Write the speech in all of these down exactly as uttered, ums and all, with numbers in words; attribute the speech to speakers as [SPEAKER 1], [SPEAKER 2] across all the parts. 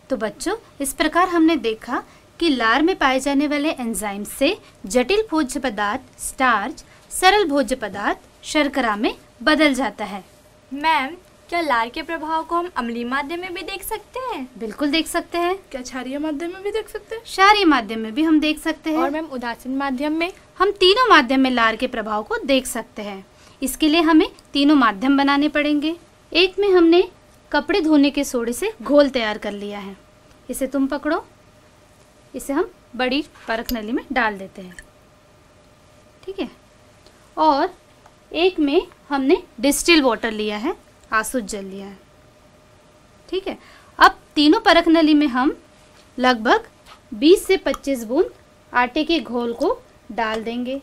[SPEAKER 1] तो बच्चों, इस प्रकार हमने देखा कि लार में पाए जाने वाले एंजाइम से जटिल भोज्य पदार्थ स्टार्च सरल भोज्य पदार्थ शर्करा में बदल जाता है।
[SPEAKER 2] मैम, क्या लार के प्रभाव को हम अम्लीय माध्यम में भी देख सकते हैं?
[SPEAKER 1] बिल्कुल देख सकते हैं।
[SPEAKER 3] क्या क्षारीय माध्यम में भी देख सकते हैं?
[SPEAKER 1] क्षारीय माध्यम में भी हम देख सकते हैं।
[SPEAKER 2] और मैम उदासीन माध्यम में?
[SPEAKER 1] हम तीनों माध्यम में लार के प्रभाव को देख सकते हैं। इसके लिए हमें तीनों माध्यम बनाने पड़ेंगे। एक में हमने कपड़े धोने के सोडे से घोल तैयार कर लिया है। इसे तुम पकड़ो, इसे हम बड़ी परख नली में डाल देते हैं, ठीक है। और एक में हमने डिस्टिल वाटर लिया है, आसुत जल लिया है, ठीक है। अब तीनों परख नली में हम लगभग बीस से पच्चीस बूंद आटे के घोल को डाल देंगे।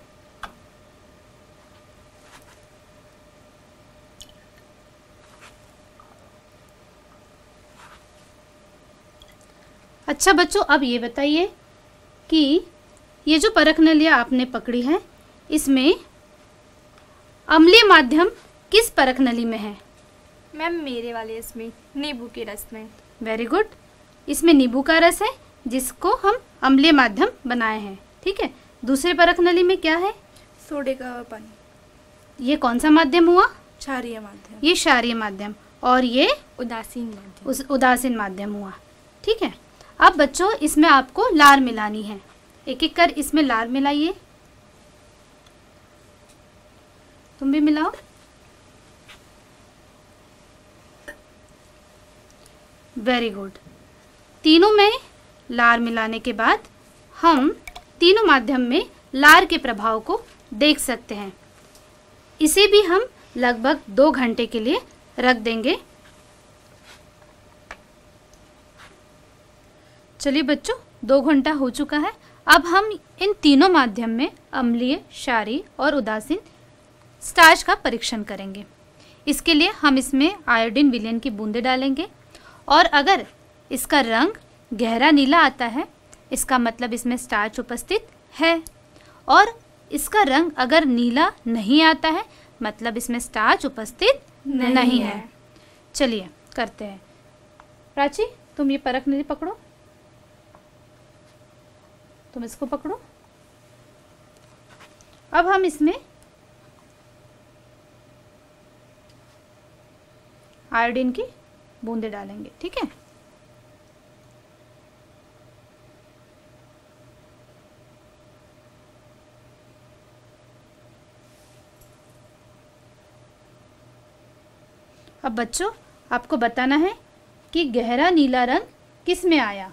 [SPEAKER 1] अच्छा बच्चों, अब ये बताइए कि ये जो परख नलियाँ आपने पकड़ी हैं, इसमें अम्लीय माध्यम किस परख नली में है?
[SPEAKER 2] मैम, मेरे वाले इसमें नींबू के रस में।
[SPEAKER 1] वेरी गुड, इसमें नींबू का रस है जिसको हम अम्लीय माध्यम बनाए हैं, ठीक है। दूसरे परख नली में क्या है?
[SPEAKER 3] सोडे का पानी।
[SPEAKER 1] ये कौन सा माध्यम हुआ?
[SPEAKER 3] क्षारीय माध्यम।
[SPEAKER 1] ये क्षारीय माध्यम, और ये
[SPEAKER 2] उदासीन माध्यम।
[SPEAKER 1] उस उदासीन माध्यम हुआ, ठीक है। अब बच्चों, इसमें आपको लार मिलानी है। एक एक कर इसमें लार मिलाइए। तुम भी मिलाओ। Very good. तीनों में लार मिलाने के बाद हम तीनों माध्यम में लार के प्रभाव को देख सकते हैं। इसे भी हम लगभग दो घंटे के लिए रख देंगे। चलिए बच्चों, दो घंटा हो चुका है। अब हम इन तीनों माध्यम में अम्लीय, क्षारीय और उदासीन स्टार्च का परीक्षण करेंगे। इसके लिए हम इसमें आयोडीन विलयन की बूंदें डालेंगे, और अगर इसका रंग गहरा नीला आता है, इसका मतलब इसमें स्टार्च उपस्थित है, और इसका रंग अगर नीला नहीं आता है, मतलब इसमें स्टार्च उपस्थित नहीं, नहीं है, है। चलिए करते हैं। प्राची, तुम ये परख नली पकड़ो, तुम इसको पकड़ो। अब हम इसमें आयोडीन की बूंदें डालेंगे, ठीक है। अब बच्चों, आपको बताना है कि गहरा नीला रंग किस में आया।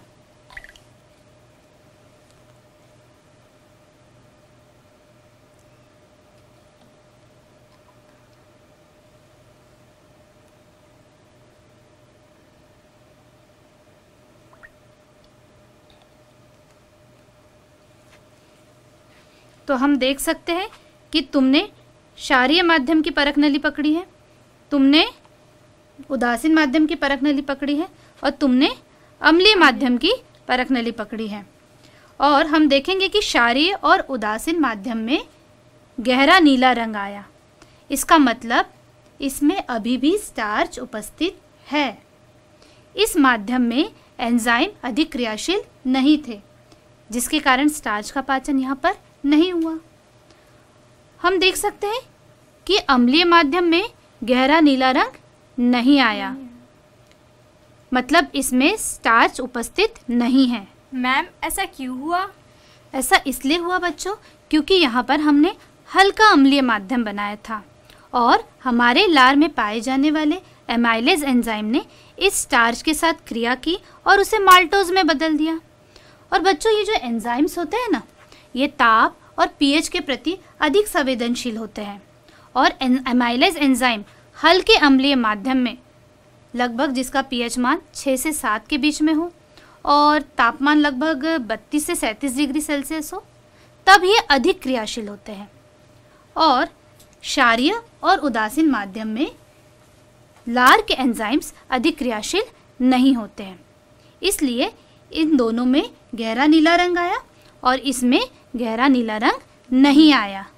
[SPEAKER 1] तो हम देख सकते हैं कि तुमने क्षारीय माध्यम की परख नली पकड़ी है, तुमने उदासीन माध्यम की परख नली पकड़ी है, और तुमने अम्लीय माध्यम की परख नली पकड़ी है। और हम देखेंगे कि क्षारीय और उदासीन माध्यम में गहरा नीला रंग आया। इसका मतलब इसमें अभी भी स्टार्च उपस्थित है। इस माध्यम में एंजाइम अधिक क्रियाशील नहीं थे, जिसके कारण स्टार्च का पाचन यहाँ पर नहीं हुआ। हम देख सकते हैं कि अम्लीय माध्यम में गहरा नीला रंग नहीं आया, मतलब इसमें स्टार्च उपस्थित नहीं है।
[SPEAKER 2] मैम, ऐसा क्यों हुआ?
[SPEAKER 1] ऐसा इसलिए हुआ बच्चों, क्योंकि यहाँ पर हमने हल्का अम्लीय माध्यम बनाया था, और हमारे लार में पाए जाने वाले एमाइलेज एंजाइम ने इस स्टार्च के साथ क्रिया की और उसे माल्टोज में बदल दिया। और बच्चों, ये जो एंजाइम्स होते हैं ना, ये ताप और पीएच के प्रति अधिक संवेदनशील होते हैं, और एमाइलेज एंजाइम हल्के अम्लीय माध्यम में, लगभग जिसका पीएच मान छः से सात के बीच में हो और तापमान लगभग बत्तीस से सैंतीस डिग्री सेल्सियस हो, तब ये अधिक क्रियाशील होते हैं। और क्षारीय और उदासीन माध्यम में लार के एंजाइम्स अधिक क्रियाशील नहीं होते हैं, इसलिए इन दोनों में गहरा नीला रंग आया और इसमें गहरा नीला रंग नहीं आया।